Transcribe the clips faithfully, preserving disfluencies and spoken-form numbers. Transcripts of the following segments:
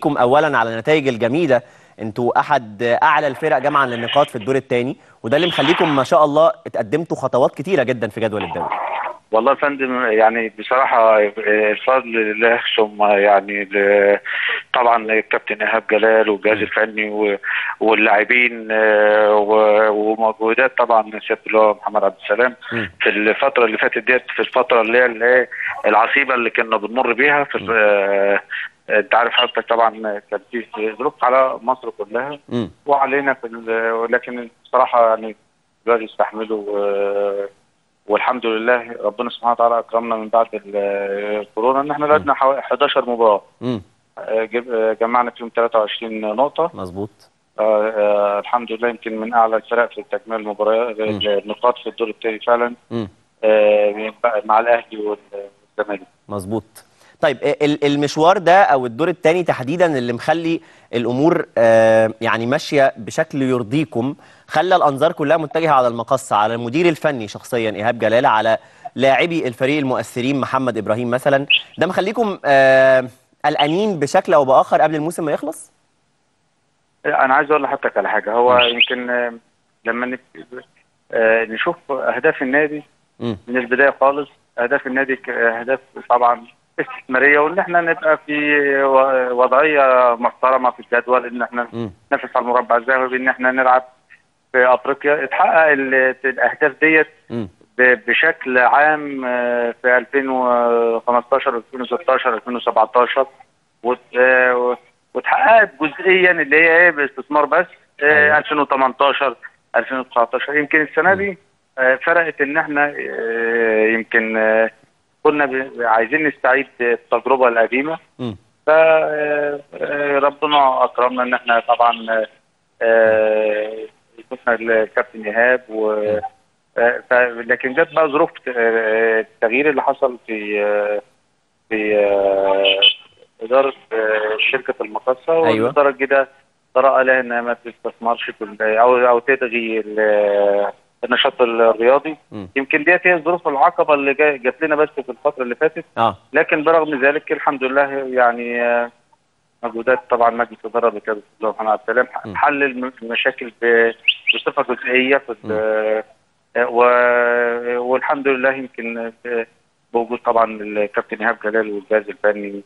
بنهنيكم اولا على النتائج الجميله. انتوا احد اعلى الفرق جمعا للنقاط في الدور الثاني، وده اللي مخليكم ما شاء الله اتقدمتوا خطوات كتيره جدا في جدول الدوري. والله يا فندم يعني بصراحة الفضل لله، ثم يعني طبعا الكابتن إيهاب جلال والجهاز الفني واللاعبين ومجهودات طبعا سيادة اللواء محمد عبد السلام في الفترة اللي فاتت ديت، في الفترة اللي هي العصيبة اللي كنا بنمر بيها في انت عارف حضرتك طبعا كان في ظروف على مصر كلها م. وعلينا في لكن بصراحة يعني دلوقتي يستحملوا، والحمد لله ربنا سبحانه وتعالى اكرمنا من بعد الكورونا ان احنا لعبنا حوالي احداشر مباراه، جمعنا فيهم ثلاثة وعشرين نقطه. مظبوط. آه آه الحمد لله يمكن من اعلى الفرق في تكميل المباريات النقاط في الدور الثاني فعلا، آه مع الاهلي والزمالك. مظبوط. طيب المشوار ده او الدور الثاني تحديدا اللي مخلي الامور آه يعني ماشيه بشكل يرضيكم، خلى الانظار كلها متجهه على المقصه، على المدير الفني شخصيا ايهاب جلال، على لاعبي الفريق المؤثرين محمد ابراهيم مثلا. ده مخليكم آه قلقانين بشكل او باخر قبل الموسم ما يخلص؟ انا عايز اقول لحضرتك على حاجه. هو م. يمكن آه لما آه نشوف اهداف النادي م. من البدايه خالص، اهداف النادي اهداف طبعا استثماريه، وان احنا نبقى في وضعيه محترمه في الجدول، ان احنا ننافس على المربع الذهبي، بان احنا نلعب في افريقيا. اتحقق الاهداف ديت بشكل عام في ألفين وخمستاشر ألفين وستاشر ألفين وسبعتاشر، واتحققت جزئيا اللي هي ايه باستثمار بس ألفين وتمنتاشر ألفين وتسعتاشر. يمكن السنه دي فرقت ان احنا يمكن كنا عايزين نستعيد التجربه القديمه، فربنا اكرمنا ان احنا طبعا شفنا الكابتن ايهاب و لكن جت بقى ظروف التغيير اللي حصل في في اداره شركه المقصه، والاداره الجديده طرأ لها انها ما تستثمرش او او تلغي النشاط الرياضي. م. يمكن ديت هي الظروف العقبه اللي جات لنا بس في الفتره اللي فاتت، آه. لكن برغم ذلك الحمد لله يعني مجهودات طبعا مجلس الاداره بقياده اللواء محمد عبد السلام حل المشاكل بصفه جزئيه في والحمد لله يمكن بوجود طبعا الكابتن ايهاب جلال والجهاز الفني،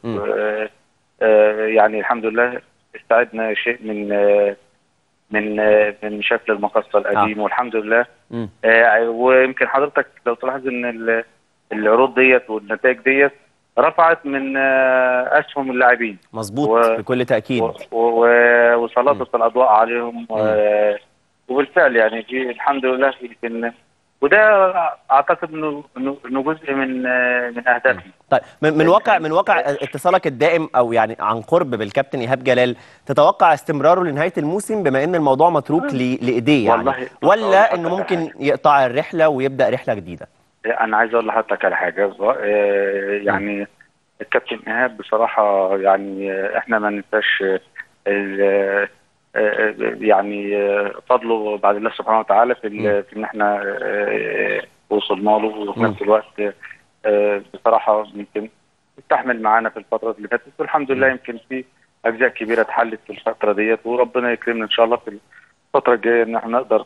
يعني الحمد لله استعدنا شيء من من من شكل المقصه القديم، آه. والحمد لله. آه ويمكن حضرتك لو تلاحظ ان العروض ديت والنتائج ديت رفعت من آه اسهم اللاعبين. مظبوط و... بكل تاكيد، وسلطت الاضواء عليهم، و... وبالفعل يعني في الحمد لله يمكن، وده اعتقد انه انه جزء من من اهدافنا. طيب من, من واقع من واقع اتصالك الدائم او يعني عن قرب بالكابتن ايهاب جلال، تتوقع استمراره لنهايه الموسم بما ان الموضوع متروك لايديه يعني، والله ولا انه ممكن يقطع الرحله ويبدا رحله جديده؟ انا عايز اقول لحضرتك على حاجه، يعني الكابتن ايهاب بصراحه يعني احنا ما ننساش يعني فضله بعد الله سبحانه وتعالى في في ان احنا وصلنا له، وفي نفس الوقت بصراحه يمكن استحمل معانا في الفتره اللي فاتت، والحمد لله يمكن في اجزاء كبيره اتحلت في الفتره ديت، وربنا يكرمنا ان شاء الله في الفتره الجايه ان احنا نقدر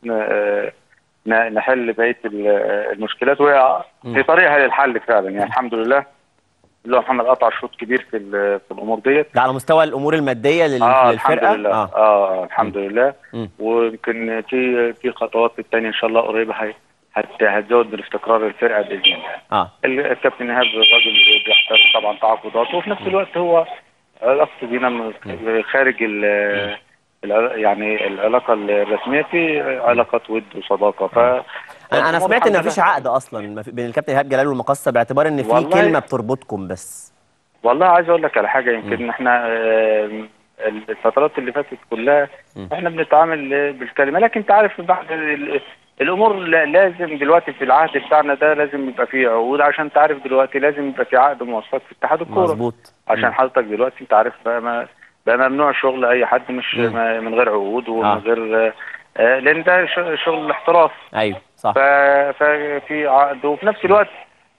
نحل بقيه المشكلات، وهي في طريقها للحل فعلا يعني. الحمد لله اللي هو محمد قطع شوط كبير في في الامور ديت، ده على مستوى الامور الماديه لل... آه للفرقه. الحمد لله. اه, آه الحمد م. لله. ويمكن في في خطوات الثانيه ان شاء الله قريبه هتزود من استقرار الفرقه باذن الله. اه الكابتن ايهاب راجل بيحترم طبعا تعاقداته، وفي نفس الوقت هو علاقته بينا خارج ال يعني العلاقه الرسميه، في علاقه ود وصداقه. ف انا انا سمعت ان مفيش عقد اصلا بين الكابتن ايهاب جلال والمقصه، باعتبار ان في كلمه بتربطكم بس. والله عايز اقول لك على حاجه، يمكن احنا الفترات اللي فاتت كلها م. احنا بنتعامل بالكلمه، لكن انت عارف بعد الامور لازم دلوقتي في العهد بتاعنا ده لازم يبقى فيه عقود، عشان تعرف دلوقتي لازم يبقى في عقد مواصفات في اتحاد الكوره. مظبوط. عشان حضرتك دلوقتي انت عارف بقى ما بقى ممنوع شغل اي حد مش م. من غير عقود ومن آه. غير آه لان ده شغل الاحتراف. ايوه صح. ففي عقد، وفي نفس الوقت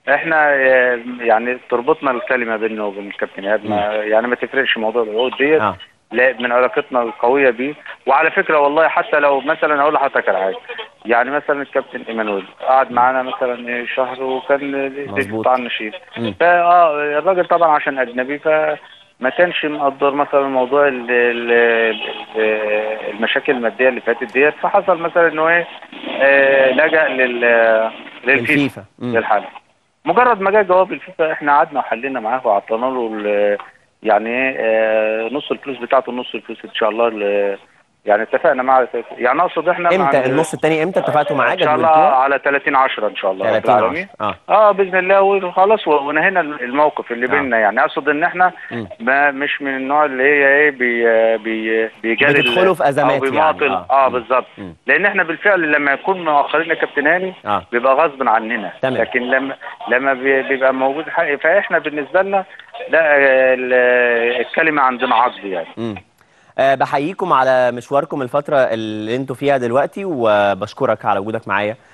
احنا آه، يعني تربطنا الكلمه بينه وبين الكابتن ايهاب، ما- يعني ما تفرقش موضوع العقود ديت. اه لا، من علاقتنا القويه بيه. وعلى فكره والله حتى لو مثلا اقول لحضرتك على حاجه، يعني مثلا الكابتن ايمانويل قعد معانا مثلا شهر وكان في مظبوط. قطاع النشيد. مم. فاه الراجل طبعا عشان اجنبي فما كانش مقدر مثلا موضوع ال- ال- ال- المشاكل الماديه اللي فاتت ديت، فحصل مثلا انه ايه آه، لجأ لل للفيفا الفيفا. مم. للحل. مجرد ما جاء جواب الفيفا احنا قعدنا وحلينا معاه وعطينا له ال- يعني ايه آه، نص الفلوس بتاعته، نص الفلوس ان شاء الله ال- يعني اتفقنا معاه، يعني اقصد احنا مع امتى ال- النص التاني؟ امتى اتفقتوا معاه ان شاء الله جدولتوها؟ على ثلاثين عشرة ان شاء الله رب ثلاثين عشرة. العالمين. اه اه باذن الله وخلاص، ونهينا الموقف اللي اه بيننا. يعني اقصد ان احنا مم. ما مش من النوع اللي هي ايه بي بي بيجاري ال- بتدخلوا في او ازمات يعني. بيماطل. اه اه مم. بالظبط. مم. لان احنا بالفعل لما يكون مؤخرين يا كابتن هاني اه بيبقى غصب عننا، تمام. لكن لما لما بي- بيبقى موجود حق، فاحنا بالنسبه لنا لا ال- الكلمه عندنا عقد يعني. مم. أه بحييكم على مشواركم الفترة اللي انتوا فيها دلوقتي، وبشكرك على وجودك معايا